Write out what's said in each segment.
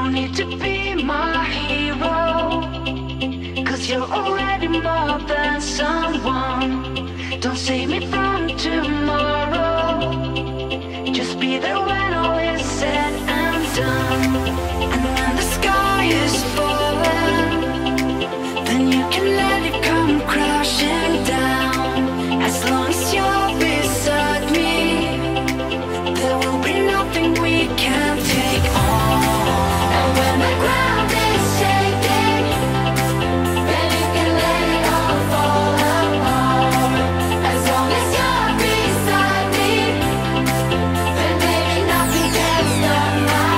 don't need to be my hero, 'cause you're already more than someone. Don't save me from tomorrow, just be there when all is said and done. And when the sky is falling, then you can let it come crashing down. As long as you're beside me, there will be nothing we can't take on. And when the ground is shaking, then you can let it all fall apart. As long as you're beside me, then maybe nothing can stop my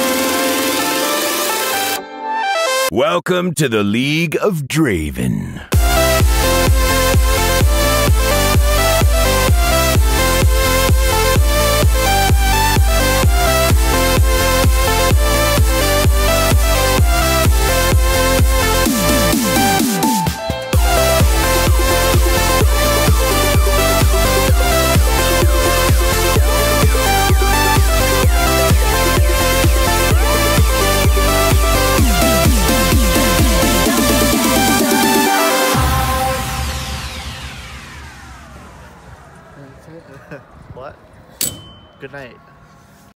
Welcome to the League of Draven.